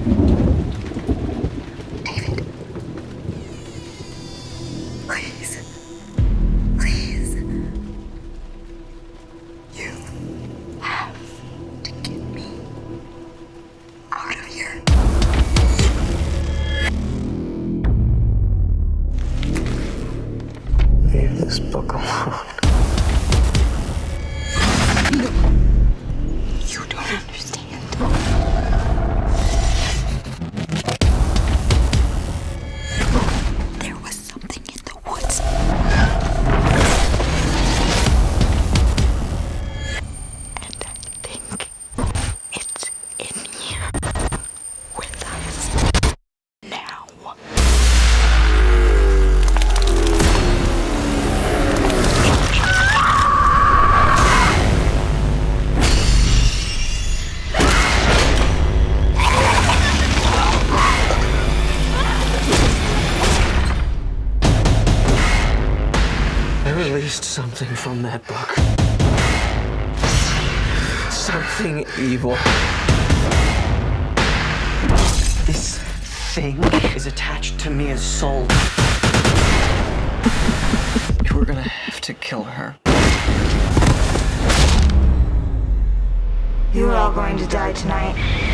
David. Please. Please. You have to get me out of here. Leave this book alone. You don't understand. There was something in the woods. And I think it's in here with us now. I released something from that book. Something evil. This thing is attached to Mia's soul. We're gonna have to kill her. You are all going to die tonight.